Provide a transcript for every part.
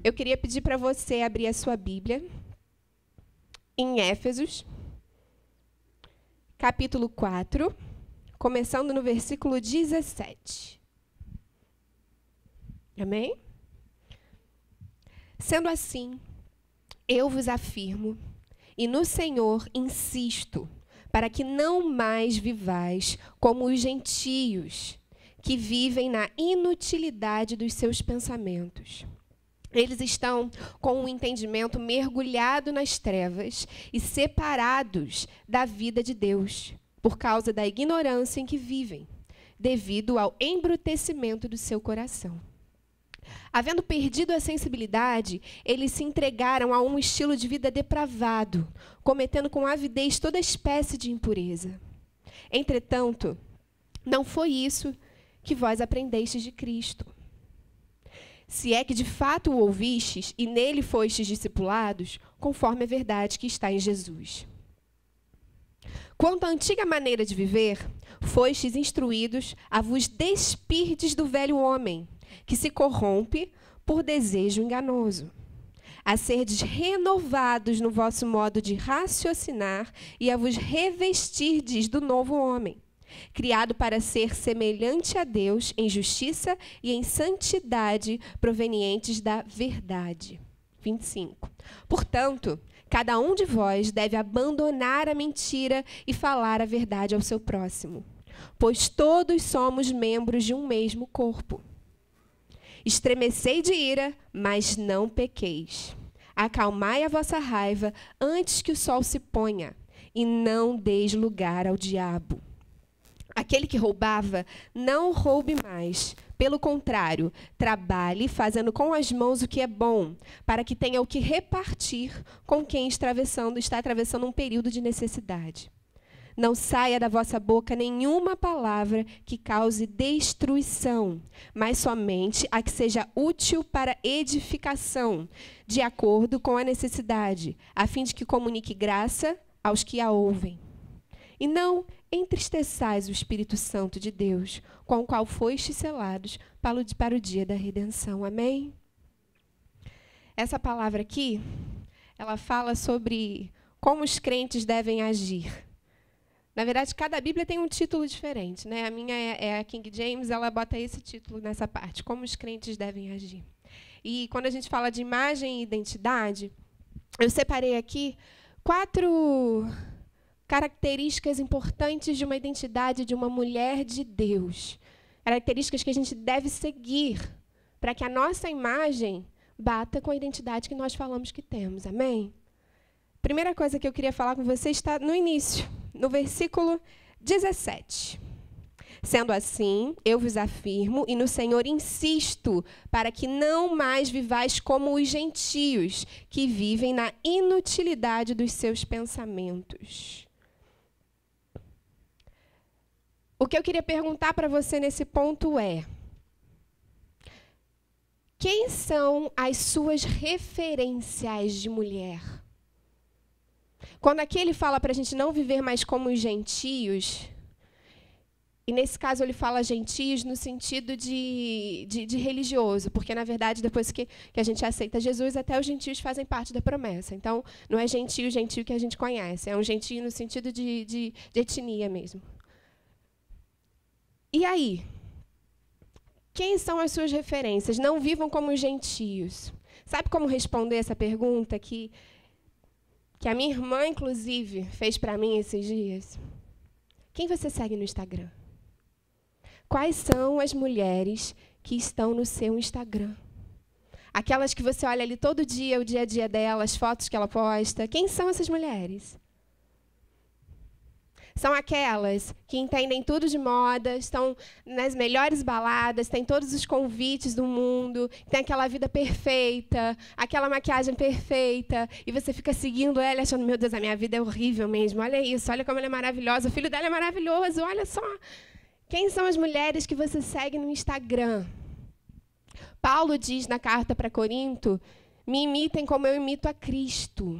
Eu queria pedir para você abrir a sua Bíblia em Éfesos, capítulo 4, começando no versículo 17. Amém? Sendo assim, eu vos afirmo, e no Senhor insisto, para que não mais vivais como os gentios, que vivem na inutilidade dos seus pensamentos. Eles estão com o entendimento mergulhado nas trevas e separados da vida de Deus, por causa da ignorância em que vivem, devido ao embrutecimento do seu coração. Havendo perdido a sensibilidade, eles se entregaram a um estilo de vida depravado, cometendo com avidez toda espécie de impureza. Entretanto, não foi isso que vós aprendestes de Cristo. Se é que de fato o ouvistes e nele fostes discipulados, conforme a verdade que está em Jesus. Quanto à antiga maneira de viver, fostes instruídos a vos despirdes do velho homem, que se corrompe por desejo enganoso, a serdes renovados no vosso modo de raciocinar e a vos revestirdes do novo homem, criado para ser semelhante a Deus em justiça e em santidade provenientes da verdade. 25. Portanto, cada um de vós deve abandonar a mentira e falar a verdade ao seu próximo, pois todos somos membros de um mesmo corpo. Estremecei de ira, mas não pequeis. Acalmai a vossa raiva antes que o sol se ponha, e não deis lugar ao diabo. Aquele que roubava, não roube mais. Pelo contrário, trabalhe fazendo com as mãos o que é bom, para que tenha o que repartir com quem está atravessando um período de necessidade. Não saia da vossa boca nenhuma palavra que cause destruição, mas somente a que seja útil para edificação, de acordo com a necessidade, a fim de que comunique graça aos que a ouvem. E não entristeçais o Espírito Santo de Deus, com o qual fostes selados para o dia da redenção. Amém? Essa palavra aqui, ela fala sobre como os crentes devem agir. Na verdade, cada Bíblia tem um título diferente, né? A minha é a King James, ela bota esse título nessa parte, como os crentes devem agir. E quando a gente fala de imagem e identidade, eu separei aqui 4 características importantes de uma identidade de uma mulher de Deus. Características que a gente deve seguir para que a nossa imagem bata com a identidade que nós falamos que temos. Amém? Primeira coisa que eu queria falar com você está no início, no versículo 17. Sendo assim, eu vos afirmo e no Senhor insisto, para que não mais vivais como os gentios, que vivem na inutilidade dos seus pensamentos. O que eu queria perguntar para você nesse ponto é: quem são as suas referências de mulher? Quando aqui ele fala para a gente não viver mais como os gentios, e nesse caso ele fala gentios no sentido de religioso, porque, na verdade, depois que a gente aceita Jesus, até os gentios fazem parte da promessa. Então, não é gentio que a gente conhece, é um gentio no sentido de etnia mesmo. E aí? Quem são as suas referências? Não vivam como os gentios. Sabe como responder essa pergunta que a minha irmã, inclusive, fez para mim esses dias? Quem você segue no Instagram? Quais são as mulheres que estão no seu Instagram? Aquelas que você olha ali todo dia, o dia a dia dela, as fotos que ela posta. Quem são essas mulheres? São aquelas que entendem tudo de moda, estão nas melhores baladas, têm todos os convites do mundo, têm aquela vida perfeita, aquela maquiagem perfeita, e você fica seguindo ela achando, meu Deus, a minha vida é horrível mesmo, olha isso, olha como ela é maravilhosa, o filho dela é maravilhoso, olha só. Quem são as mulheres que você segue no Instagram? Paulo diz na carta para Corinto, me imitem como eu imito a Cristo.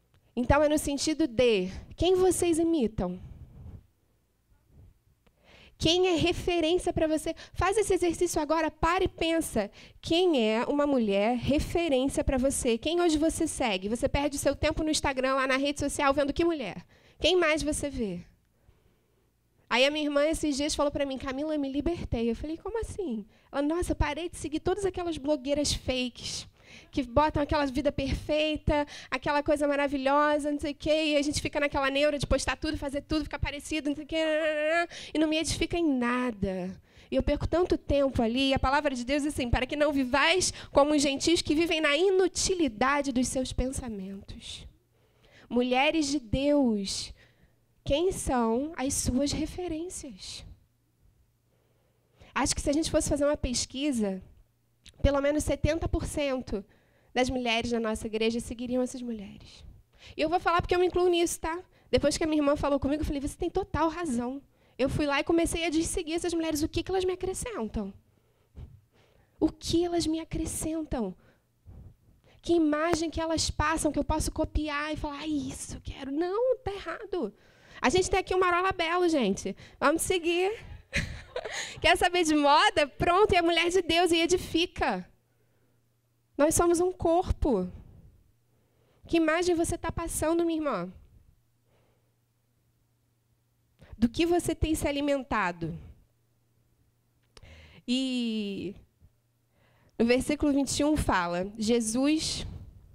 Então, é no sentido de quem vocês imitam? Quem é referência para você? Faz esse exercício agora, para e pensa. Quem é uma mulher referência para você? Quem hoje você segue? Você perde o seu tempo no Instagram, lá na rede social, vendo que mulher? Quem mais você vê? Aí a minha irmã, esses dias, falou para mim, Camila, eu me libertei. Eu falei, como assim? Ela, nossa, parei de seguir todas aquelas blogueiras fakes, que botam aquela vida perfeita, aquela coisa maravilhosa, não sei o quê, e a gente fica naquela neura de postar tudo, fazer tudo, ficar parecido, não sei o quê, e não me edifica em nada. E eu perco tanto tempo ali, e a palavra de Deus é assim, para que não vivais como os gentios que vivem na inutilidade dos seus pensamentos. Mulheres de Deus, quem são as suas referências? Acho que se a gente fosse fazer uma pesquisa, pelo menos 70% das mulheres na nossa igreja seguiriam essas mulheres. E eu vou falar porque eu me incluo nisso, tá? Depois que a minha irmã falou comigo, eu falei, você tem total razão. Eu fui lá e comecei a seguir essas mulheres. O que elas me acrescentam? O que elas me acrescentam? Que imagem que elas passam, que eu posso copiar e falar, isso eu quero. Não, tá errado. A gente tem aqui o Marola Belo, gente. Vamos seguir. Quer saber de moda? Pronto, é a mulher de Deus e edifica. Nós somos um corpo. Que imagem você está passando, minha irmã? Do que você tem se alimentado? E no versículo 21 fala, Jesus...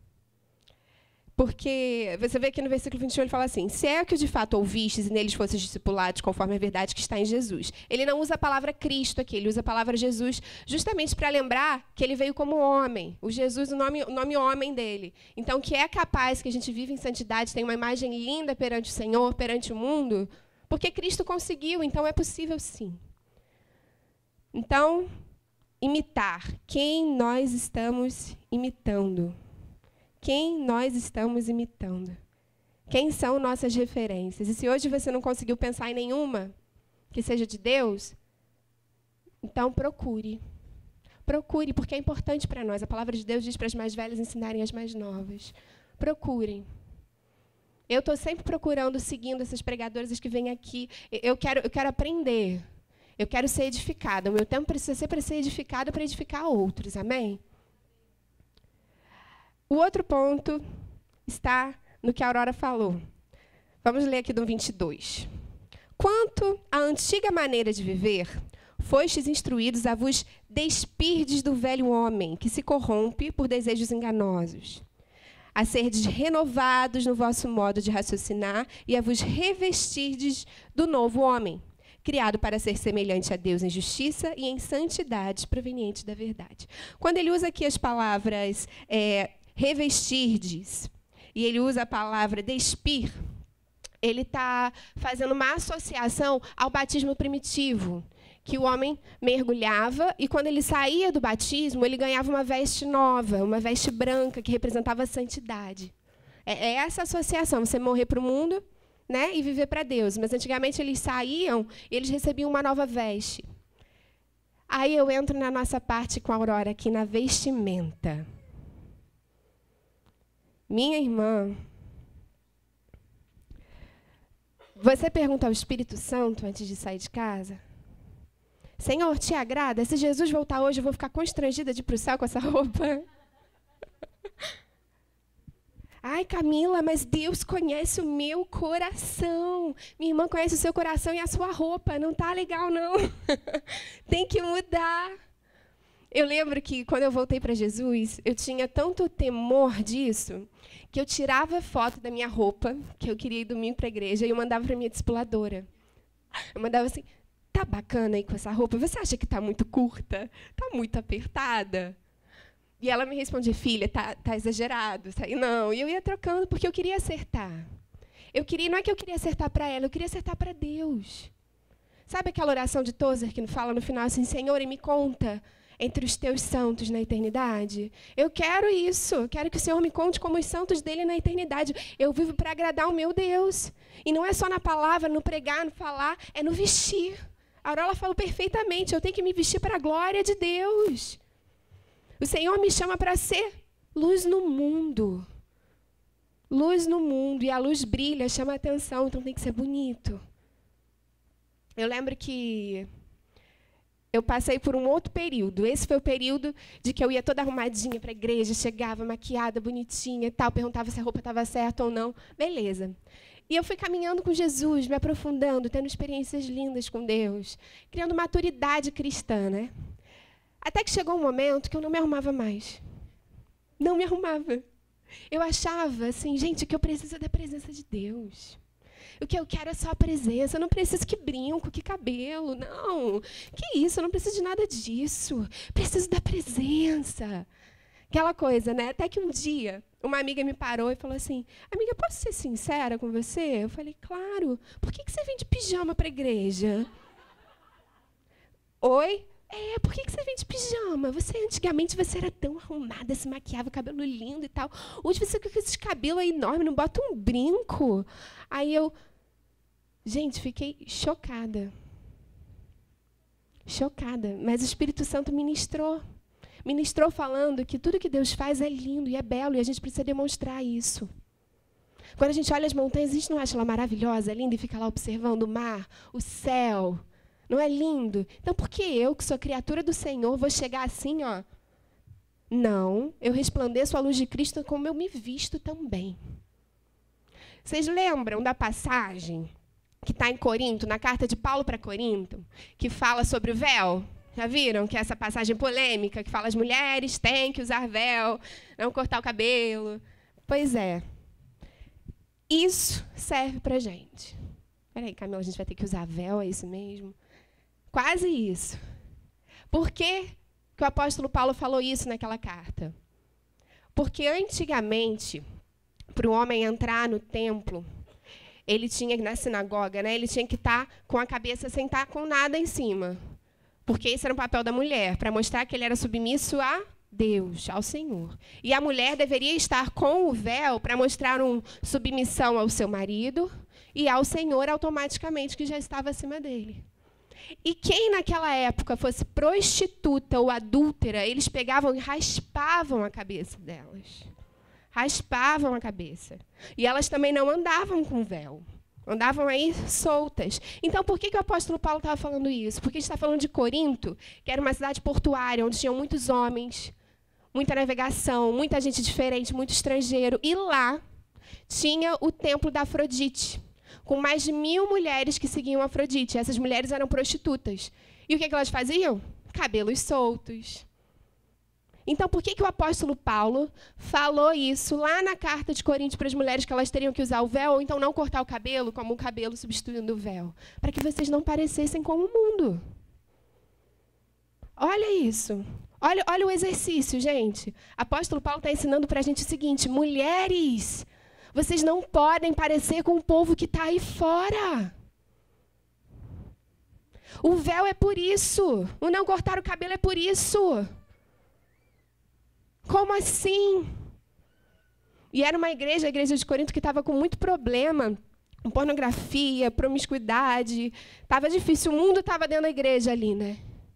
Porque você vê que no versículo 21 ele fala assim, se é que de fato ouvistes e neles fostes discipulados conforme a verdade que está em Jesus. Ele não usa a palavra Cristo aqui, ele usa a palavra Jesus justamente para lembrar que ele veio como homem. O Jesus, o nome homem dele. Então, que é capaz que a gente vive em santidade, tem uma imagem linda perante o Senhor, perante o mundo, porque Cristo conseguiu, então é possível sim. Então, imitar. Quem nós estamos imitando? Quem nós estamos imitando? Quem são nossas referências? E se hoje você não conseguiu pensar em nenhuma que seja de Deus, então procure. Procure, porque é importante para nós. A palavra de Deus diz para as mais velhas ensinarem as mais novas. Procurem. Eu estou sempre procurando, seguindo essas pregadoras que vêm aqui. Eu quero aprender. Eu quero ser edificada. O meu tempo precisa ser para ser edificada, para edificar outros. Amém? O outro ponto está no que a Aurora falou. Vamos ler aqui do 22. Quanto à antiga maneira de viver, fostes instruídos a vos despirdes do velho homem, que se corrompe por desejos enganosos, a serdes renovados no vosso modo de raciocinar e a vos revestirdes do novo homem, criado para ser semelhante a Deus em justiça e em santidade proveniente da verdade. Quando ele usa aqui as palavras revestirdes, e ele usa a palavra despir, ele está fazendo uma associação ao batismo primitivo, que o homem mergulhava e, quando ele saía do batismo, ele ganhava uma veste nova, uma veste branca, que representava a santidade. É essa associação, você morrer para o mundo, né, e viver para Deus. Mas, antigamente, eles saíam e eles recebiam uma nova veste. Aí eu entro na nossa parte com a Aurora, aqui na vestimenta. Minha irmã, você pergunta ao Espírito Santo antes de sair de casa? Senhor, te agrada? Se Jesus voltar hoje, eu vou ficar constrangida de ir para o céu com essa roupa? Ai, Camila, mas Deus conhece o meu coração. Minha irmã conhece o seu coração e a sua roupa. Não está legal, não. Tem que mudar. Eu lembro que, quando eu voltei para Jesus, eu tinha tanto temor disso, que eu tirava foto da minha roupa, que eu queria ir domingo para a igreja, e eu mandava para a minha discipuladora. Eu mandava assim, tá bacana aí com essa roupa? Você acha que está muito curta? Está muito apertada? E ela me respondia, filha, tá exagerado. E não, e eu ia trocando, porque eu queria acertar. Não é que eu queria acertar para ela, eu queria acertar para Deus. Sabe aquela oração de Tozer que fala no final assim, Senhor, e me conta entre os teus santos na eternidade? Eu quero isso. Eu quero que o Senhor me conte como os santos dele na eternidade. Eu vivo para agradar o meu Deus. E não é só na palavra, no pregar, no falar, é no vestir. A Aurora falou perfeitamente, eu tenho que me vestir para a glória de Deus. O Senhor me chama para ser luz no mundo. Luz no mundo. E a luz brilha, chama a atenção, então tem que ser bonito. eu lembro que eu passei por um outro período. Esse foi o período de que eu ia toda arrumadinha para a igreja, chegava maquiada, bonitinha e tal, perguntava se a roupa estava certa ou não. Beleza. E eu fui caminhando com Jesus, me aprofundando, tendo experiências lindas com Deus, criando maturidade cristã, né? Até que chegou um momento que eu não me arrumava mais. Não me arrumava. Eu achava assim, gente, que eu preciso da presença de Deus. O que eu quero é só a presença. Eu não preciso que brinco, que cabelo. Não. Que isso? Eu não preciso de nada disso. Preciso da presença. Aquela coisa, né? Até que um dia, uma amiga me parou e falou assim, amiga, posso ser sincera com você? Eu falei, claro. Por que você vem de pijama para a igreja? Oi? Por que você vem de pijama? Antigamente você era tão arrumada, se maquiava, cabelo lindo e tal. Hoje você fica com esse cabelo aí enorme, não bota um brinco. Aí eu, gente, fiquei chocada. Chocada. Mas o Espírito Santo ministrou. Ministrou falando que tudo que Deus faz é lindo e é belo, e a gente precisa demonstrar isso. Quando a gente olha as montanhas, a gente não acha ela maravilhosa, linda, e fica lá observando o mar, o céu. Não é lindo? Então, por que eu, que sou criatura do Senhor, vou chegar assim, ó? Não, eu resplandeço a luz de Cristo como eu me visto também. Vocês lembram da passagem que está em Corinto, na carta de Paulo para Corinto, que fala sobre o véu? Já viram que é essa passagem polêmica, que fala as mulheres têm que usar véu, não cortar o cabelo? Pois é. Isso serve para a gente. Peraí, Camila, a gente vai ter que usar véu, é isso mesmo? Quase isso. Por que o apóstolo Paulo falou isso naquela carta? Porque antigamente, para o homem entrar no templo, ele tinha, na sinagoga, né, ele tinha que estar com a cabeça sem estar com nada em cima. Porque esse era o papel da mulher, para mostrar que ele era submisso a Deus, ao Senhor. E a mulher deveria estar com o véu para mostrar uma submissão ao seu marido e ao Senhor automaticamente, que já estava acima dele. E quem naquela época fosse prostituta ou adúltera, eles pegavam e raspavam a cabeça delas. Raspavam a cabeça. E elas também não andavam com véu. Andavam aí soltas. Então, por que o apóstolo Paulo estava falando isso? Porque a gente está falando de Corinto, que era uma cidade portuária, onde tinham muitos homens, muita navegação, muita gente diferente, muito estrangeiro. E lá tinha o templo da Afrodite, com mais de 1000 mulheres que seguiam Afrodite. Essas mulheres eram prostitutas. E o que elas faziam? Cabelos soltos. Então, por que o apóstolo Paulo falou isso lá na carta de Coríntios para as mulheres, que elas teriam que usar o véu, ou então não cortar o cabelo, como o cabelo substituindo o véu? Para que vocês não parecessem como o mundo. Olha isso. Olha o exercício, gente. O apóstolo Paulo está ensinando para a gente o seguinte, mulheres, vocês não podem parecer com o povo que está aí fora. O véu é por isso. O não cortar o cabelo é por isso. Como assim? E era uma igreja, a igreja de Corinto, que estava com muito problema, com pornografia, promiscuidade. Estava difícil, o mundo estava dentro da igreja ali, né?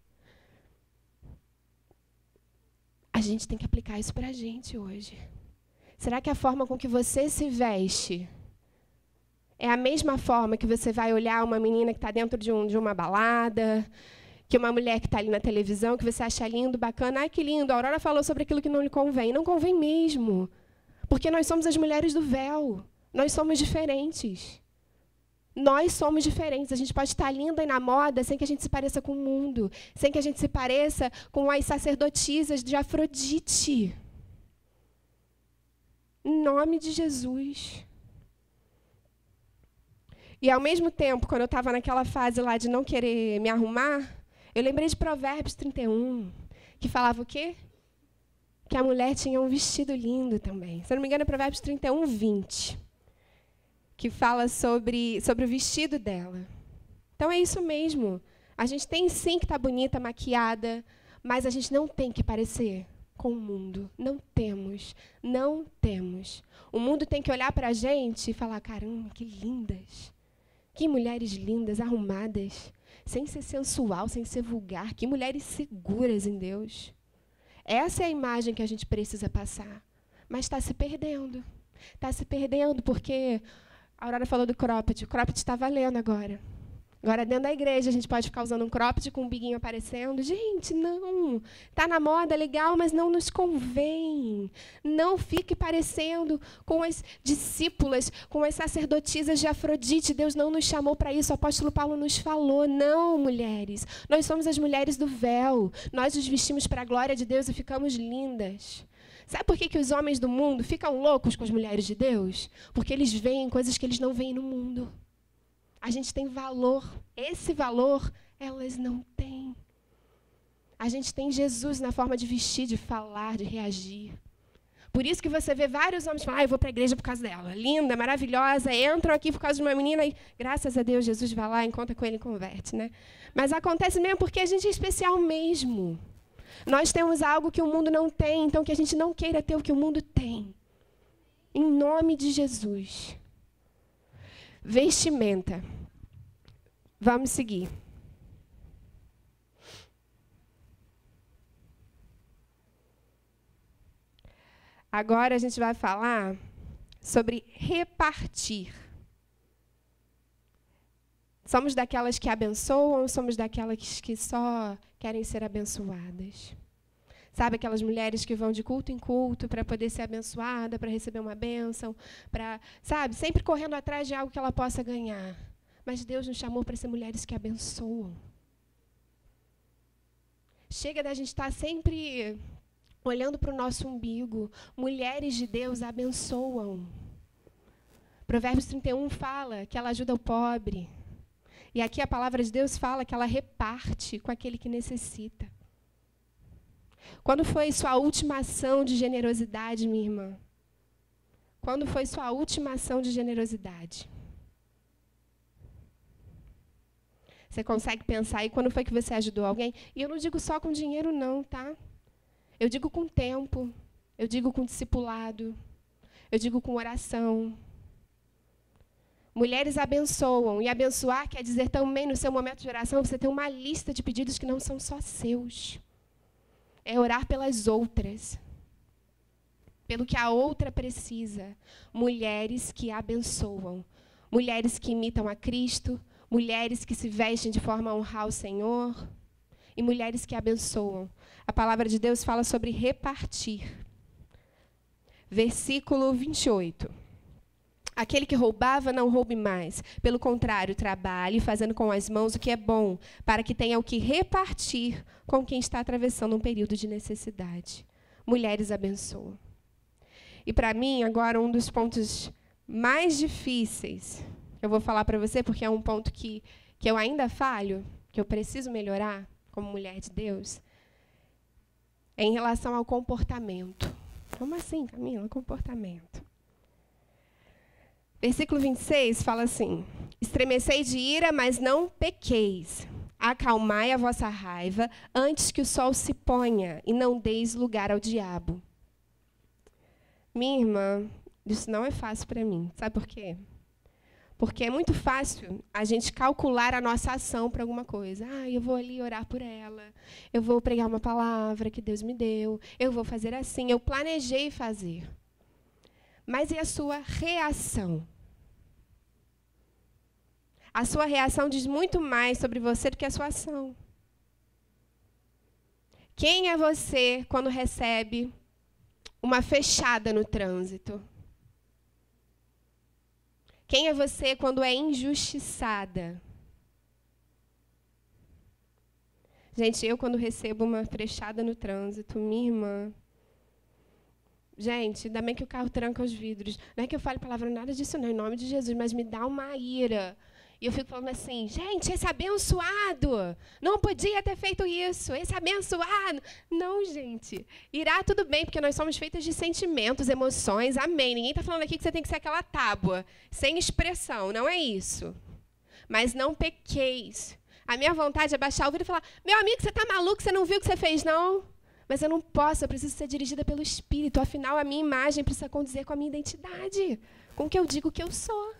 A gente tem que aplicar isso para a gente hoje. Será que a forma com que você se veste é a mesma forma que você vai olhar uma menina que está dentro de uma balada, que uma mulher que está ali na televisão, que você acha lindo, bacana? Ai, que lindo, a Aurora falou sobre aquilo que não lhe convém. Não convém mesmo, porque nós somos as mulheres do véu. Nós somos diferentes. Nós somos diferentes. A gente pode estar linda e na moda sem que a gente se pareça com o mundo, sem que a gente se pareça com as sacerdotisas de Afrodite. Em nome de Jesus. E, ao mesmo tempo, quando eu estava naquela fase lá de não querer me arrumar, eu lembrei de Provérbios 31, que falava o quê? Que a mulher tinha um vestido lindo também. Se eu não me engano, é Provérbios 31, 20, que fala sobre o vestido dela. Então, é isso mesmo. A gente tem, sim, que estar bonita, maquiada, mas a gente não tem que parecer com o mundo. Não temos. Não temos. O mundo tem que olhar para a gente e falar, caramba, que lindas. Que mulheres lindas, arrumadas, sem ser sensual, sem ser vulgar. Que mulheres seguras em Deus. Essa é a imagem que a gente precisa passar. Mas está se perdendo. Está se perdendo porque a Aurora falou do cropped. O cropped está valendo agora. Agora, dentro da igreja, a gente pode ficar usando um cropped com um biguinho aparecendo. Gente, não. Está na moda, legal, mas não nos convém. Não fique parecendo com as discípulas, com as sacerdotisas de Afrodite. Deus não nos chamou para isso. O apóstolo Paulo nos falou. Não, mulheres. Nós somos as mulheres do véu. Nós nos vestimos para a glória de Deus e ficamos lindas. Sabe por que os homens do mundo ficam loucos com as mulheres de Deus? Porque eles veem coisas que eles não veem no mundo. A gente tem valor. Esse valor, elas não têm. A gente tem Jesus na forma de vestir, de falar, de reagir. Por isso que você vê vários homens falando, eu vou para a igreja por causa dela. Linda, maravilhosa, entram aqui por causa de uma menina e, graças a Deus, Jesus vai lá, encontra com ele e converte, né? Mas acontece mesmo porque a gente é especial mesmo. Nós temos algo que o mundo não tem, então que a gente não queira ter o que o mundo tem. Em nome de Jesus. Vestimenta. Vamos seguir. Agora a gente vai falar sobre repartir. Somos daquelas que abençoam ou somos daquelas que só querem ser abençoadas? Sabe, aquelas mulheres que vão de culto em culto para poder ser abençoada, para receber uma bênção, para, sabe, sempre correndo atrás de algo que ela possa ganhar. Mas Deus nos chamou para ser mulheres que abençoam. Chega da gente estar sempre olhando para o nosso umbigo. Mulheres de Deus abençoam. Provérbios 31 fala que ela ajuda o pobre. E aqui a palavra de Deus fala que ela reparte com aquele que necessita. Quando foi sua última ação de generosidade, minha irmã? Quando foi sua última ação de generosidade? Você consegue pensar aí quando foi que você ajudou alguém? E eu não digo só com dinheiro, não, tá? Eu digo com tempo, eu digo com discipulado, eu digo com oração. Mulheres abençoam, e abençoar quer dizer também, no seu momento de oração, você ter uma lista de pedidos que não são só seus. É orar pelas outras, pelo que a outra precisa. Mulheres que abençoam, mulheres que imitam a Cristo, mulheres que se vestem de forma a honrar o Senhor, e mulheres que abençoam. A palavra de Deus fala sobre repartir. Versículo 28. Aquele que roubava, não roube mais. Pelo contrário, trabalhe, fazendo com as mãos o que é bom, para que tenha o que repartir com quem está atravessando um período de necessidade. Mulheres abençoam. E para mim, agora, um dos pontos mais difíceis, eu vou falar para você, porque é um ponto que eu ainda falho, que eu preciso melhorar como mulher de Deus, é em relação ao comportamento. Como assim, Camila? Comportamento. Versículo 26 fala assim: estremecei de ira, mas não pequeis. Acalmai a vossa raiva antes que o sol se ponha, e não deis lugar ao diabo. Minha irmã, isso não é fácil para mim. Sabe por quê? Porque é muito fácil a gente calcular a nossa ação para alguma coisa. Eu vou ali orar por ela, eu vou pregar uma palavra que Deus me deu, eu vou fazer assim, eu planejei fazer. Mas e a sua reação? A sua reação diz muito mais sobre você do que a sua ação. Quem é você quando recebe uma fechada no trânsito? Quem é você quando é injustiçada? Gente, eu quando recebo uma fechada no trânsito, minha irmã... Gente, ainda bem que o carro tranca os vidros. Não é que eu fale palavra nada disso, não, em nome de Jesus, mas me dá uma ira. E eu fico falando assim, gente, esse abençoado não podia ter feito isso, esse abençoado. Não, gente, irá tudo bem, porque nós somos feitas de sentimentos, emoções, amém. Ninguém está falando aqui que você tem que ser aquela tábua, sem expressão, não é isso. Mas não pequeis. A minha vontade é baixar o vidro e falar, meu amigo, você está maluco, você não viu o que você fez, não? Mas eu não posso, eu preciso ser dirigida pelo Espírito. Afinal, a minha imagem precisa condizer com a minha identidade, com o que eu digo que eu sou.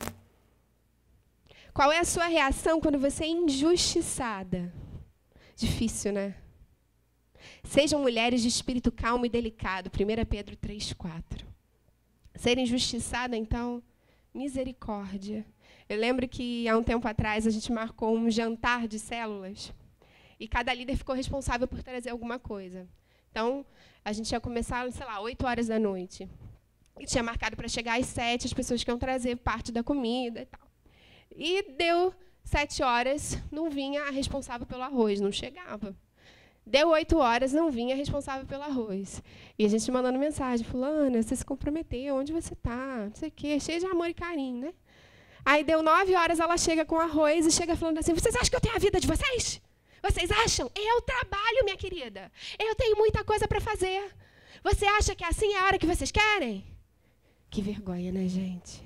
Qual é a sua reação quando você é injustiçada? Difícil, né? Sejam mulheres de espírito calmo e delicado. 1 Pedro 3:4. Ser injustiçada, então, Misericórdia. Eu lembro que, há um tempo atrás, a gente marcou um jantar de células e cada líder ficou responsável por trazer alguma coisa. Então, a gente ia começar, 8 horas da noite. E tinha marcado para chegar às 7, as pessoas que iam trazer parte da comida e tal. E deu 7 horas, não vinha a responsável pelo arroz, não chegava. Deu 8 horas, não vinha a responsável pelo arroz. E a gente mandando mensagem, fulana, você se comprometeu, onde você está? Não sei o quê, cheio de amor e carinho, né? Aí deu 9 horas, ela chega com arroz e chega falando assim, vocês acham que eu tenho a vida de vocês? Vocês acham? Eu trabalho, minha querida. Eu tenho muita coisa para fazer. Você acha que assim é a hora que vocês querem? Que vergonha, né, gente?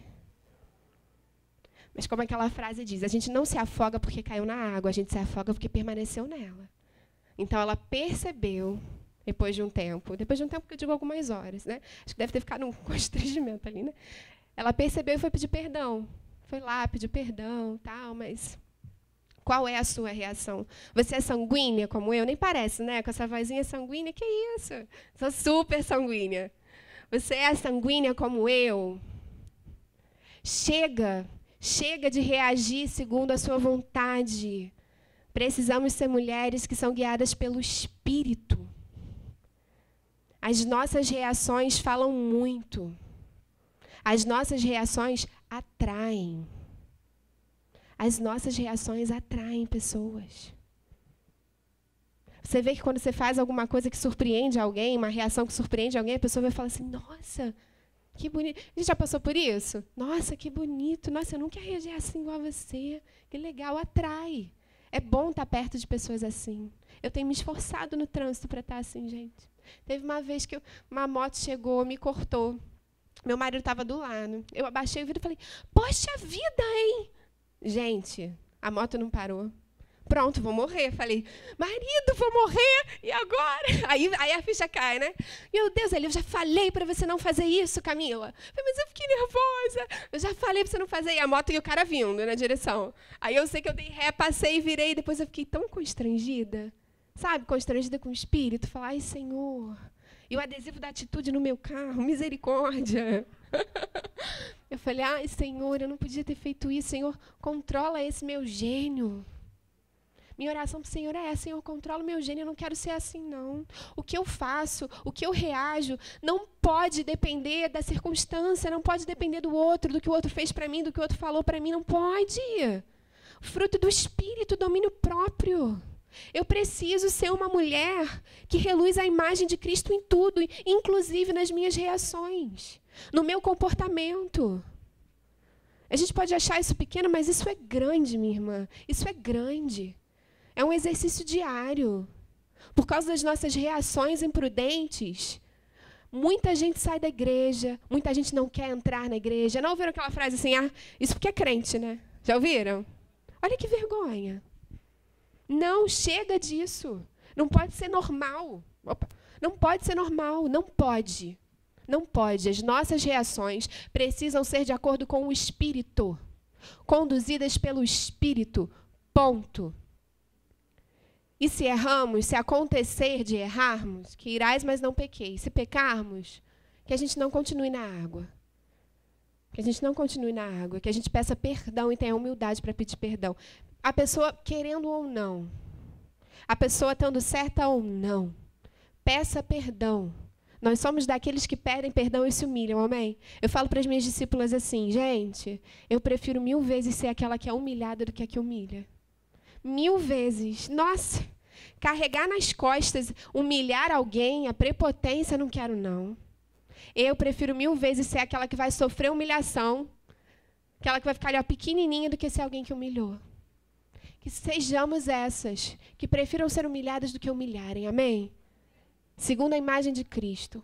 Mas como aquela frase diz, a gente não se afoga porque caiu na água, a gente se afoga porque permaneceu nela. Então, ela percebeu, depois de um tempo que eu digo algumas horas, né? Acho que deve ter ficado um constrangimento ali, né? Ela percebeu e foi pedir perdão. Foi lá, pediu perdão, tal, mas qual é a sua reação? Você é sanguínea como eu? Nem parece, né? Com essa vozinha sanguínea, que isso? Sou super sanguínea. Você é sanguínea como eu? Chega de reagir segundo a sua vontade. Precisamos ser mulheres que são guiadas pelo Espírito. As nossas reações falam muito. As nossas reações atraem. As nossas reações atraem pessoas. Você vê que quando você faz alguma coisa que surpreende alguém, uma reação que surpreende alguém, a pessoa vai falar assim, nossa, que bonito. A gente já passou por isso? Nossa, que bonito. Nossa, eu nunca reagi assim igual a você. Que legal, atrai. É bom estar perto de pessoas assim. Eu tenho me esforçado no trânsito para estar assim, gente. Teve uma vez que uma moto chegou, me cortou. Meu marido estava do lado. Eu abaixei o vidro e falei, poxa vida, hein? Gente, a moto não parou. Pronto, vou morrer. Falei, marido, vou morrer. E agora? Aí a ficha cai, né? Meu Deus, eu já falei para você não fazer isso, Camila. Falei, mas eu fiquei nervosa. Eu já falei para você não fazer. E a moto e o cara vindo na direção. Aí eu sei que eu dei ré, passei e virei. Depois eu fiquei tão constrangida. Sabe? Constrangida com o espírito. Falar, ai, Senhor. E o adesivo da atitude no meu carro. Misericórdia. Eu falei, ai, Senhor, eu não podia ter feito isso. Senhor, controla esse meu gênio. Minha oração para o Senhor é essa, Senhor, controla o meu gênio, eu não quero ser assim, não. O que eu faço, o que eu reajo, não pode depender da circunstância, não pode depender do outro, do que o outro fez para mim, do que o outro falou para mim, não pode. Fruto do Espírito, domínio próprio. Eu preciso ser uma mulher que reluz a imagem de Cristo em tudo, inclusive nas minhas reações, no meu comportamento. A gente pode achar isso pequeno, mas isso é grande, minha irmã. Isso é grande. É um exercício diário. Por causa das nossas reações imprudentes, muita gente sai da igreja, muita gente não quer entrar na igreja. Não ouviram aquela frase assim, isso porque é crente, né? Já ouviram? Olha que vergonha. Não, chega disso. Não pode ser normal. Não pode ser normal, não pode. Não pode. As nossas reações precisam ser de acordo com o Espírito. Conduzidas pelo Espírito. Ponto. E se erramos, se acontecer de errarmos, que irás, mas não pequei. Se pecarmos, que a gente não continue na água. Que a gente não continue na água. Que a gente peça perdão e tenha humildade para pedir perdão. A pessoa querendo ou não. A pessoa estando certa ou não. Peça perdão. Nós somos daqueles que pedem perdão e se humilham, amém? Eu falo para as minhas discípulas assim, gente, eu prefiro 1000 vezes ser aquela que é humilhada do que a que humilha. 1000 vezes. Nossa, carregar nas costas, humilhar alguém, a prepotência, não quero, não. Eu prefiro 1000 vezes ser aquela que vai sofrer humilhação, aquela que vai ficar ali, pequenininha, do que ser alguém que humilhou. Que sejamos essas, que prefiram ser humilhadas do que humilharem, amém? Segundo a imagem de Cristo.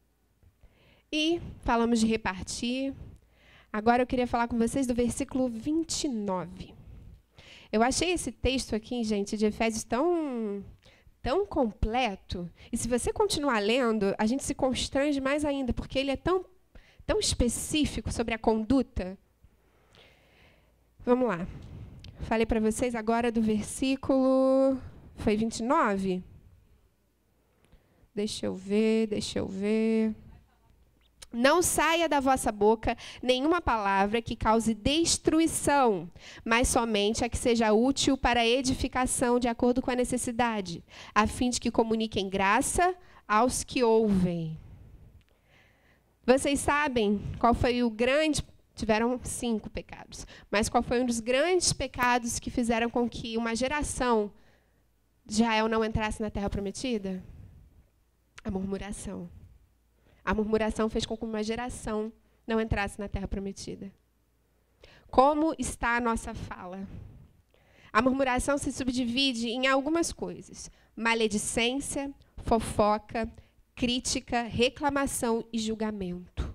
E falamos de repartir. Agora eu queria falar com vocês do versículo 29. Eu achei esse texto aqui, gente, de Efésios tão completo. E se você continuar lendo, a gente se constrange mais ainda, porque ele é tão específico sobre a conduta. Vamos lá. Falei para vocês agora do versículo... Foi 29? Deixa eu ver. Não saia da vossa boca nenhuma palavra que cause destruição, mas somente a que seja útil para a edificação de acordo com a necessidade, a fim de que comuniquem graça aos que ouvem. Vocês sabem qual foi o grande... Tiveram 5 pecados, mas qual foi um dos grandes pecados que fizeram com que uma geração de Israel não entrasse na Terra Prometida? A murmuração. A murmuração fez com que uma geração não entrasse na Terra Prometida. Como está a nossa fala? A murmuração se subdivide em algumas coisas: maledicência, fofoca, crítica, reclamação e julgamento.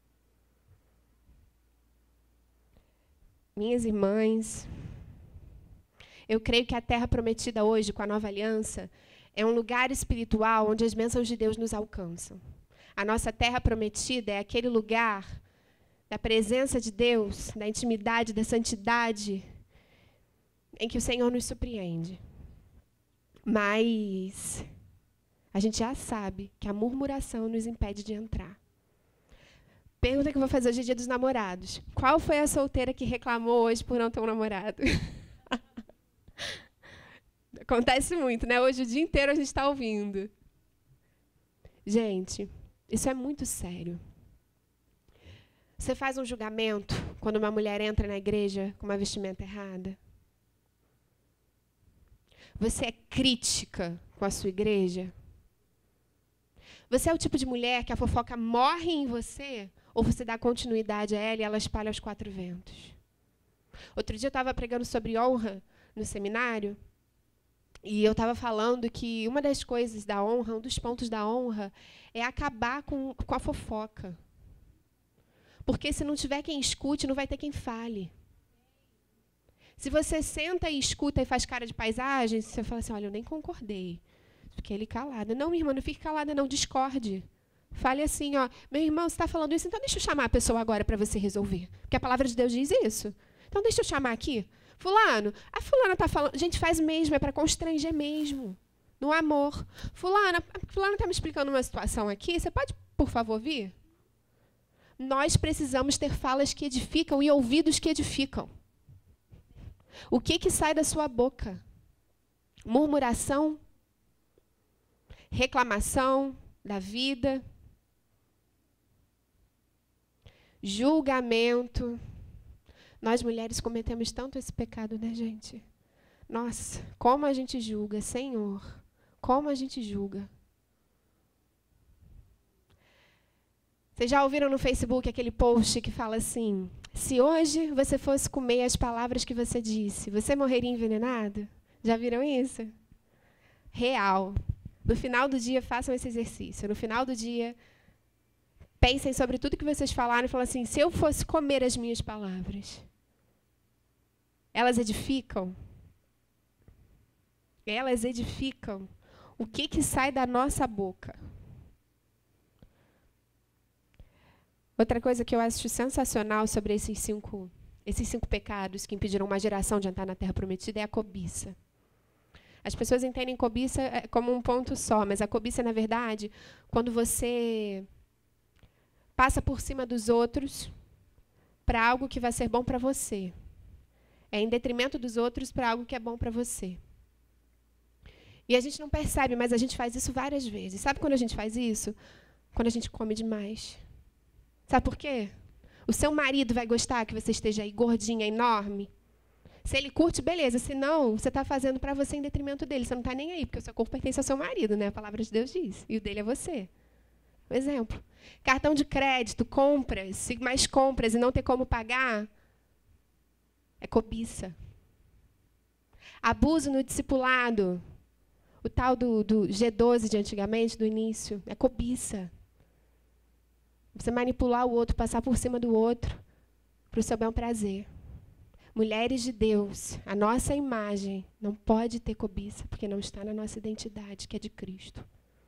Minhas irmãs, eu creio que a Terra Prometida hoje, com a Nova Aliança, é um lugar espiritual onde as bênçãos de Deus nos alcançam. A nossa Terra Prometida é aquele lugar da presença de Deus, da intimidade, da santidade, em que o Senhor nos surpreende. Mas a gente já sabe que a murmuração nos impede de entrar. Pergunta que eu vou fazer hoje é Dia dos Namorados. Qual foi a solteira que reclamou hoje por não ter um namorado? Acontece muito, né? Hoje o dia inteiro a gente está ouvindo. Gente, isso é muito sério. Você faz um julgamento quando uma mulher entra na igreja com uma vestimenta errada? Você é crítica com a sua igreja? Você é o tipo de mulher que a fofoca morre em você? Ou você dá continuidade a ela e ela espalha aos 4 ventos? Outro dia eu estava pregando sobre honra no seminário. E eu estava falando que uma das coisas da honra, um dos pontos da honra, é acabar com a fofoca. Porque se não tiver quem escute, não vai ter quem fale. Se você senta e escuta e faz cara de paisagem, você fala assim, olha, eu nem concordei. Fiquei ali calada. Não, minha irmã, não fique calada, não, discorde. Fale assim, ó, meu irmão, você está falando isso, então deixa eu chamar a pessoa agora para você resolver. Porque a palavra de Deus diz isso. Então deixa eu chamar aqui. Fulano, a fulana está falando... Gente, faz mesmo, é para constranger mesmo. No amor. Fulana está me explicando uma situação aqui, você pode, por favor, vir? Nós precisamos ter falas que edificam e ouvidos que edificam. O que sai da sua boca? Murmuração? Reclamação da vida? Julgamento? Nós, mulheres, cometemos tanto esse pecado, né, gente? Nossa, como a gente julga, Senhor. Como a gente julga. Vocês já ouviram no Facebook aquele post que fala assim, se hoje você fosse comer as palavras que você disse, você morreria envenenado? Já viram isso? Real. No final do dia, façam esse exercício. No final do dia, pensem sobre tudo que vocês falaram e falem assim, se eu fosse comer as minhas palavras, elas edificam? Elas edificam. O que sai da nossa boca? Outra coisa que eu acho sensacional sobre esses cinco pecados que impediram uma geração de entrar na Terra Prometida é a cobiça. As pessoas entendem cobiça como um ponto só, mas a cobiça, na verdade, quando você passa por cima dos outros para algo que vai ser bom para você. É em detrimento dos outros para algo que é bom para você. E a gente não percebe, mas a gente faz isso várias vezes. Sabe quando a gente faz isso? Quando a gente come demais. Sabe por quê? O seu marido vai gostar que você esteja aí gordinha, enorme? Se ele curte, beleza. Se não, você está fazendo para você em detrimento dele. Você não está nem aí, porque o seu corpo pertence ao seu marido, né? A palavra de Deus diz. E o dele é você. Um exemplo. Cartão de crédito, compras, mais compras e não ter como pagar, é cobiça. Abuso no discipulado, o tal do G12 de antigamente, do início, é cobiça. Você manipular o outro, passar por cima do outro, para o seu bel prazer. Mulheres de Deus, a nossa imagem não pode ter cobiça, porque não está na nossa identidade, que é de Cristo.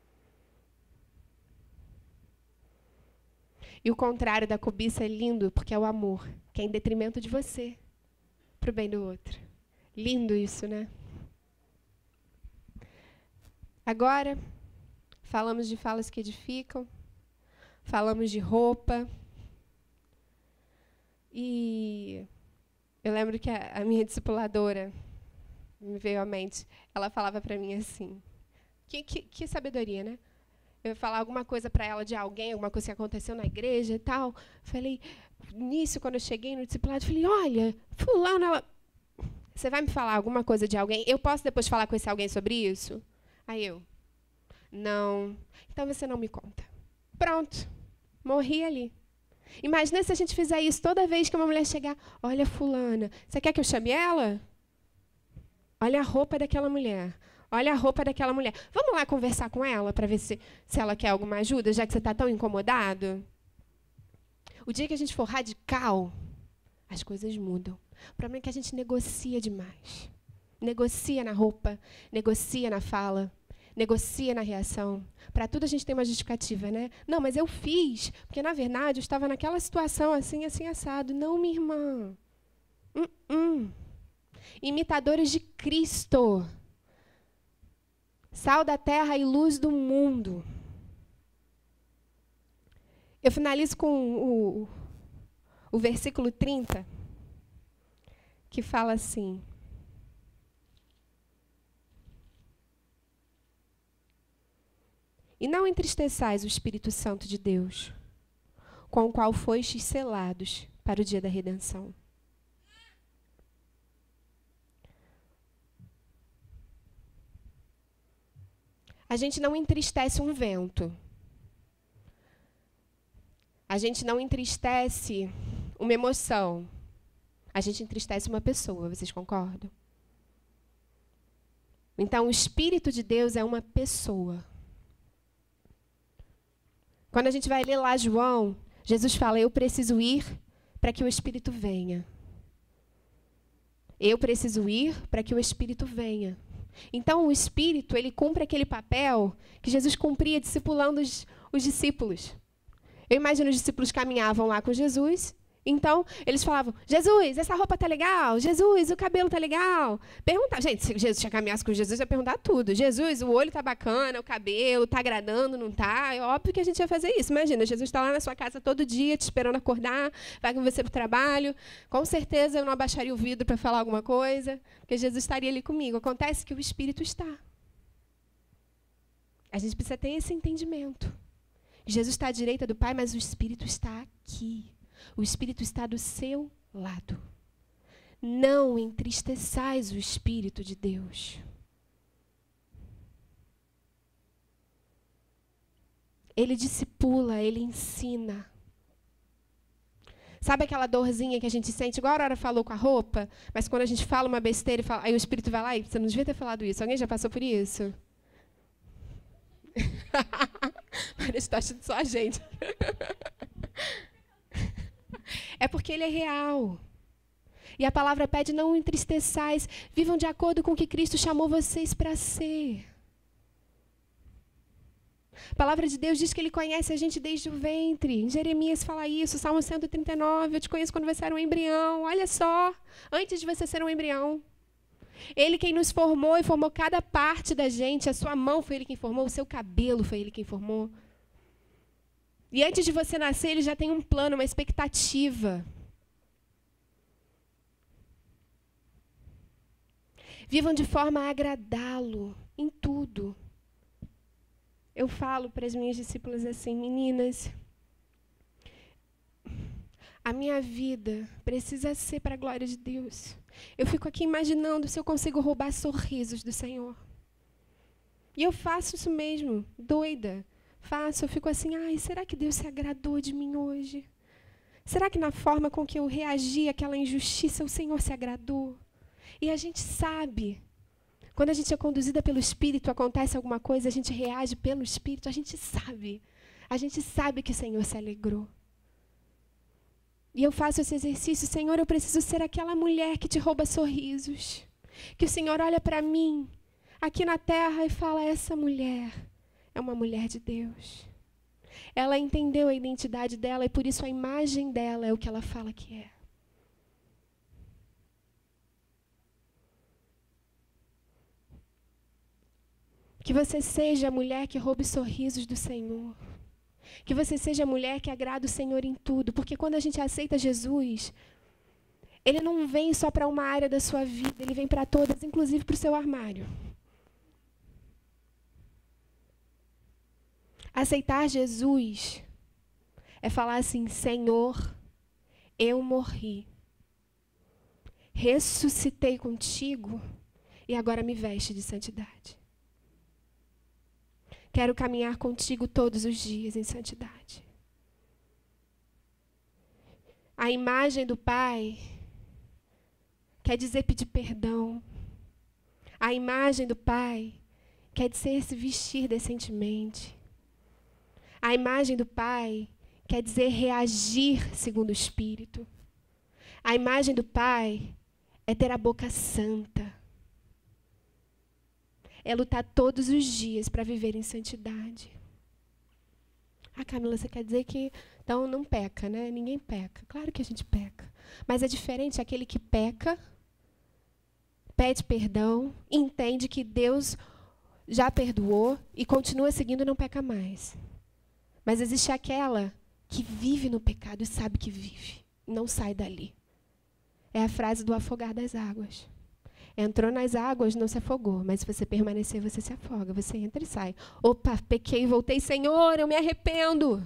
E o contrário da cobiça é lindo, porque é o amor, que é em detrimento de você, para o bem do outro. Lindo isso, né? Agora, falamos de falas que edificam, falamos de roupa. E eu lembro que a minha discipuladora, me veio à mente, ela falava para mim assim, que sabedoria, né? Eu ia falar alguma coisa para ela de alguém, alguma coisa que aconteceu na igreja e tal. Falei, nisso, quando eu cheguei no discipulado, falei, olha, fulano, ela... Você vai me falar alguma coisa de alguém? Eu posso depois falar com esse alguém sobre isso? Aí eu, não. Então você não me conta. Pronto. Morri ali. Imagina se a gente fizer isso toda vez que uma mulher chegar, olha fulana, você quer que eu chame ela? Olha a roupa daquela mulher. Olha a roupa daquela mulher. Vamos lá conversar com ela para ver se ela quer alguma ajuda, já que você está tão incomodado? O dia que a gente for radical, as coisas mudam. O problema é que a gente negocia demais. Negocia na roupa, negocia na fala, negocia na reação. Para tudo a gente tem uma justificativa, né? Não, mas eu fiz, porque, na verdade, eu estava naquela situação assim, assim, assado. Não, minha irmã. Imitadores de Cristo. Sal da terra e luz do mundo. Eu finalizo com o versículo 30, que fala assim: e não entristeçais o Espírito Santo de Deus, com o qual fostes selados para o dia da redenção. A gente não entristece um vento. A gente não entristece uma emoção. A gente entristece uma pessoa, vocês concordam? Então, o Espírito de Deus é uma pessoa. Quando a gente vai ler lá João, Jesus fala, eu preciso ir para que o Espírito venha. Eu preciso ir para que o Espírito venha. Então, o Espírito, ele cumpre aquele papel que Jesus cumpria discipulando os discípulos. Eu imagino os discípulos caminhavam lá com Jesus, então eles falavam, Jesus, essa roupa tá legal? Jesus, o cabelo tá legal? Perguntava, gente, se Jesus tinha caminhasse com Jesus, ia perguntar tudo. Jesus, o olho tá bacana, o cabelo tá agradando, não tá? É óbvio que a gente ia fazer isso. Imagina, Jesus está lá na sua casa todo dia, te esperando acordar, vai com você para o trabalho. Com certeza eu não abaixaria o vidro para falar alguma coisa, porque Jesus estaria ali comigo. Acontece que o Espírito está. A gente precisa ter esse entendimento. Jesus está à direita do Pai, mas o Espírito está aqui. O Espírito está do seu lado. Não entristeçais o Espírito de Deus. Ele discipula, ele ensina. Sabe aquela dorzinha que a gente sente, igual a Aurora falou com a roupa, mas quando a gente fala uma besteira, aí o Espírito vai lá e você não devia ter falado isso. Alguém já passou por isso? Parece que está achando só a gente. É porque ele é real. E a palavra pede, não entristeçais, vivam de acordo com o que Cristo chamou vocês para ser. A palavra de Deus diz que ele conhece a gente desde o ventre. Em Jeremias fala isso, Salmo 139, eu te conheço quando você era um embrião. Olha só, antes de você ser um embrião. Ele quem nos formou e formou cada parte da gente. A sua mão foi ele quem formou, o seu cabelo foi ele quem formou. E antes de você nascer, ele já tem um plano, uma expectativa. Vivam de forma a agradá-lo em tudo. Eu falo para as minhas discípulas assim, meninas, a minha vida precisa ser para a glória de Deus. Eu fico aqui imaginando se eu consigo roubar sorrisos do Senhor. E eu faço isso mesmo, doida. Faço, eu fico assim, ai, será que Deus se agradou de mim hoje? Será que na forma com que eu reagi àquela injustiça o Senhor se agradou? E a gente sabe, quando a gente é conduzida pelo Espírito, acontece alguma coisa, a gente reage pelo Espírito, a gente sabe que o Senhor se alegrou. E eu faço esse exercício, Senhor, eu preciso ser aquela mulher que te rouba sorrisos. Que o Senhor olha para mim, aqui na terra, e fala, essa mulher é uma mulher de Deus. Ela entendeu a identidade dela e por isso a imagem dela é o que ela fala que é. Que você seja a mulher que roube sorrisos do Senhor. Que você seja a mulher que agrada o Senhor em tudo. Porque quando a gente aceita Jesus, Ele não vem só para uma área da sua vida, Ele vem para todas, inclusive para o seu armário. Aceitar Jesus é falar assim: Senhor, eu morri, ressuscitei contigo e agora me veste de santidade. Quero caminhar contigo todos os dias em santidade. A imagem do Pai quer dizer pedir perdão. A imagem do Pai quer dizer se vestir decentemente. A imagem do Pai quer dizer reagir segundo o Espírito. A imagem do Pai é ter a boca santa. É lutar todos os dias para viver em santidade. Ah, Camila, você quer dizer que então não peca, né? Ninguém peca. Claro que a gente peca. Mas é diferente aquele que peca, pede perdão, entende que Deus já perdoou e continua seguindo e não peca mais. Mas existe aquela que vive no pecado e sabe que vive, e não sai dali. É a frase do afogar das águas. Entrou nas águas, não se afogou, mas se você permanecer, você se afoga. Você entra e sai. Opa, pequei e voltei, Senhor, eu me arrependo.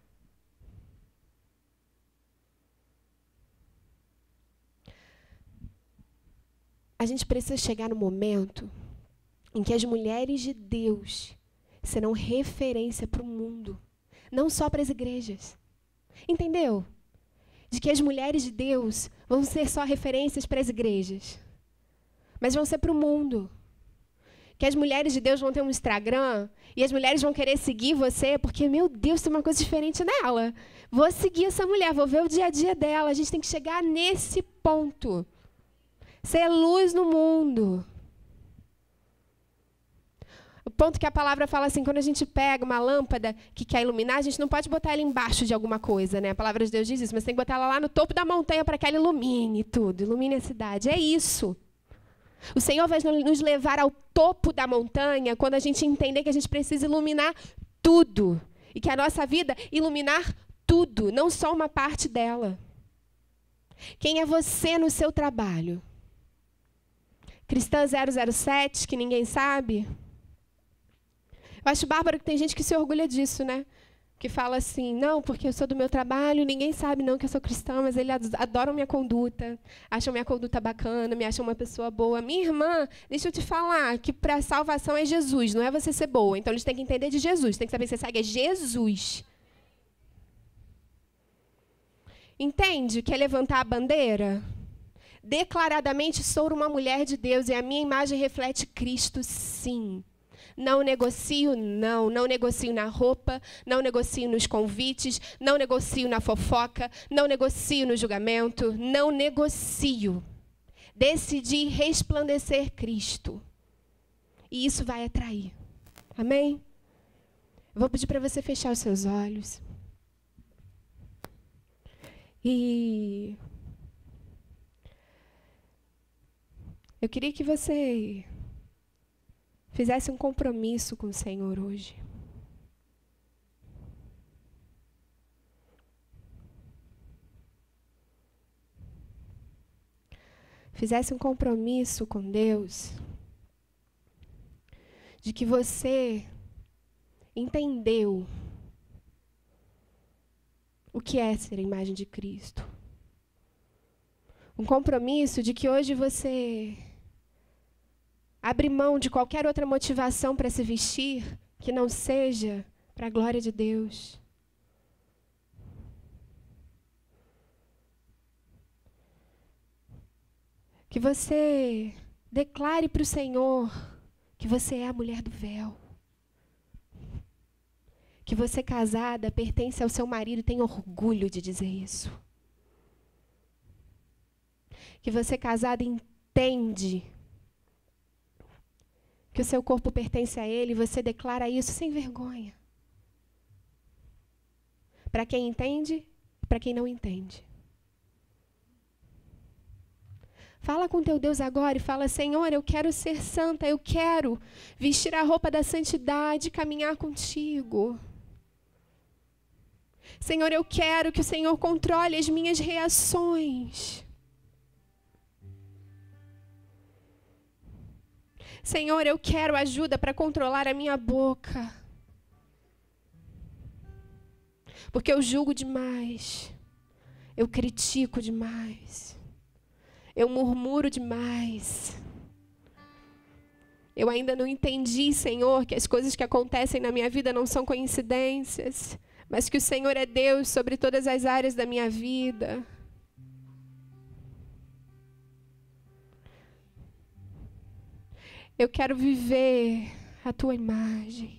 A gente precisa chegar no momento em que as mulheres de Deus serão referência para o mundo, não só para as igrejas. Entendeu? De que as mulheres de Deus vão ser só referências para as igrejas, mas vão ser para o mundo. Que as mulheres de Deus vão ter um Instagram e as mulheres vão querer seguir você porque, meu Deus, tem uma coisa diferente nela. Vou seguir essa mulher, vou ver o dia a dia dela. A gente tem que chegar nesse ponto. Ser luz no mundo. O ponto que a palavra fala assim, quando a gente pega uma lâmpada que quer iluminar, a gente não pode botar ela embaixo de alguma coisa, né? A palavra de Deus diz isso, mas tem que botar ela lá no topo da montanha para que ela ilumine tudo, ilumine a cidade. É isso. O Senhor vai nos levar ao topo da montanha quando a gente entender que a gente precisa iluminar tudo. E que a nossa vida iluminar tudo, não só uma parte dela. Quem é você no seu trabalho? Cristã 007, que ninguém sabe? Eu acho bárbaro que tem gente que se orgulha disso, né? Que fala assim, não, porque eu sou do meu trabalho, ninguém sabe não que eu sou cristã, mas eles adoram minha conduta, acham minha conduta bacana, me acham uma pessoa boa. Minha irmã, deixa eu te falar que para a salvação é Jesus, não é você ser boa. Então eles têm que entender de Jesus, tem que saber que você segue Jesus. Entende o que é levantar a bandeira? Declaradamente sou uma mulher de Deus e a minha imagem reflete Cristo, sim. Não negocio, não. Não negocio na roupa, não negocio nos convites, não negocio na fofoca, não negocio no julgamento, não negocio. Decidi resplandecer Cristo. E isso vai atrair. Amém? Eu vou pedir para você fechar os seus olhos. E eu queria que você fizesse um compromisso com o Senhor hoje. Fizesse um compromisso com Deus de que você entendeu o que é ser a imagem de Cristo. Um compromisso de que hoje você abre mão de qualquer outra motivação para se vestir que não seja para a glória de Deus. Que você declare para o Senhor que você é a mulher do véu. Que você, casada, pertence ao seu marido e tem orgulho de dizer isso. Que você, casada, entende que o seu corpo pertence a Ele e você declara isso sem vergonha. Para quem entende e para quem não entende. Fala com teu Deus agora e fala, Senhor, eu quero ser santa, eu quero vestir a roupa da santidade e caminhar contigo. Senhor, eu quero que o Senhor controle as minhas reações. Senhor, eu quero ajuda para controlar a minha boca. Porque eu julgo demais. Eu critico demais. Eu murmuro demais. Eu ainda não entendi, Senhor, que as coisas que acontecem na minha vida não são coincidências, mas que o Senhor é Deus sobre todas as áreas da minha vida. Eu quero viver a tua imagem.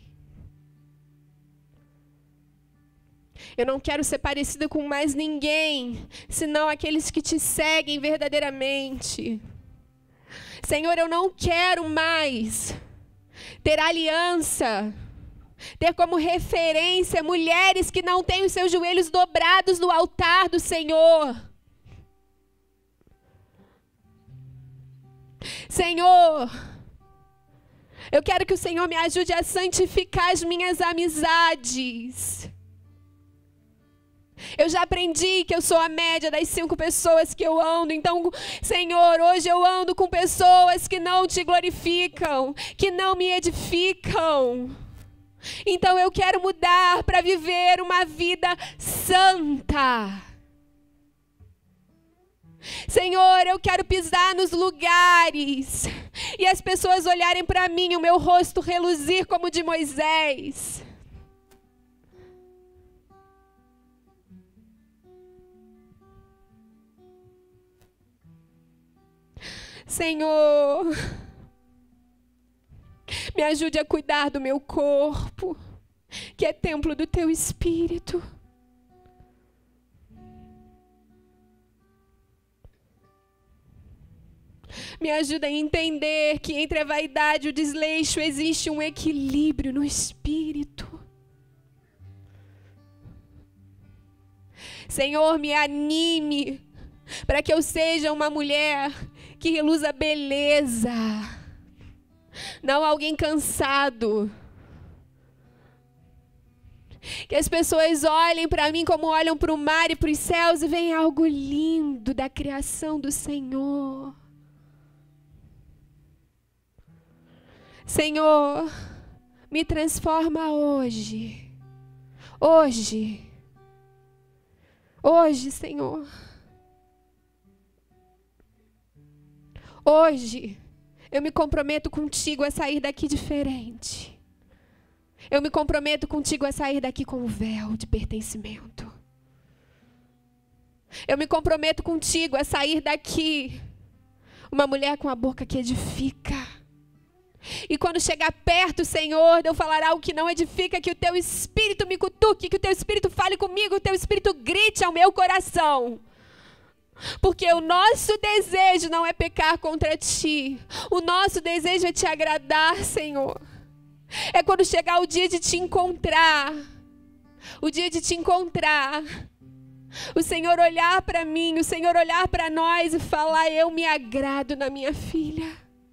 Eu não quero ser parecida com mais ninguém, senão aqueles que te seguem verdadeiramente. Senhor, eu não quero mais ter aliança, ter como referência mulheres que não têm os seus joelhos dobrados no altar do Senhor. Senhor, eu quero que o Senhor me ajude a santificar as minhas amizades. Eu já aprendi que eu sou a média das 5 pessoas que eu ando. Então, Senhor, hoje eu ando com pessoas que não te glorificam, que não me edificam. Então eu quero mudar para viver uma vida santa. Senhor, eu quero pisar nos lugares e as pessoas olharem para mim, o meu rosto reluzir como o de Moisés. Senhor, me ajude a cuidar do meu corpo, que é templo do teu Espírito. Me ajuda a entender que entre a vaidade e o desleixo existe um equilíbrio no Espírito. Senhor, me anime para que eu seja uma mulher que reluza beleza, não alguém cansado. Que as pessoas olhem para mim como olham para o mar e para os céus e veem algo lindo da criação do Senhor. Senhor, me transforma hoje. Hoje, Senhor. Hoje, eu me comprometo contigo a sair daqui diferente. Eu me comprometo contigo a sair daqui com o véu de pertencimento. Eu me comprometo contigo a sair daqui uma mulher com a boca que edifica. E quando chegar perto, Senhor, de eu falar algo que não edifica, que o teu Espírito me cutuque, que o teu Espírito fale comigo, que o teu Espírito grite ao meu coração. Porque o nosso desejo não é pecar contra ti. O nosso desejo é te agradar, Senhor. É quando chegar o dia de te encontrar. O dia de te encontrar. O Senhor olhar para mim, o Senhor olhar para nós e falar: eu me agrado na minha filha.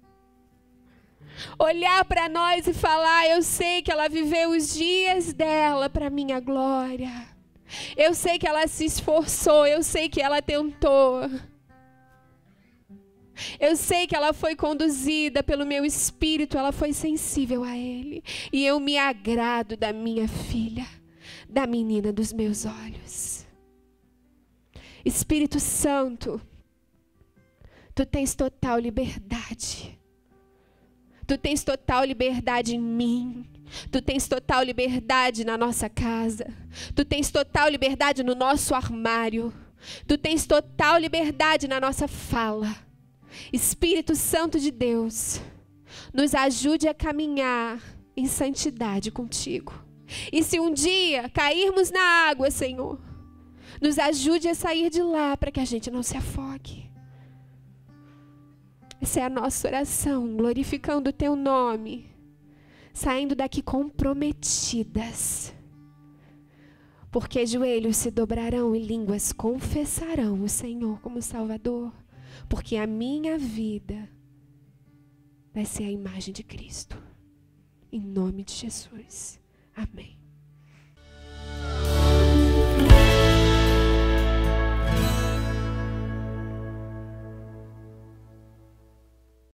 Olhar para nós e falar: eu sei que ela viveu os dias dela para minha glória. Eu sei que ela se esforçou, eu sei que ela tentou. Eu sei que ela foi conduzida pelo meu Espírito, ela foi sensível a Ele. E eu me agrado da minha filha, da menina dos meus olhos. Espírito Santo, tu tens total liberdade. Tu tens total liberdade em mim. Tu tens total liberdade na nossa casa. Tu tens total liberdade no nosso armário. Tu tens total liberdade na nossa fala. Espírito Santo de Deus, nos ajude a caminhar em santidade contigo. E se um dia cairmos na água, Senhor, nos ajude a sair de lá para que a gente não se afogue. Essa é a nossa oração, glorificando o teu nome, saindo daqui comprometidas, porque joelhos se dobrarão e línguas confessarão o Senhor como Salvador, porque a minha vida vai ser a imagem de Cristo. Em nome de Jesus. Amém.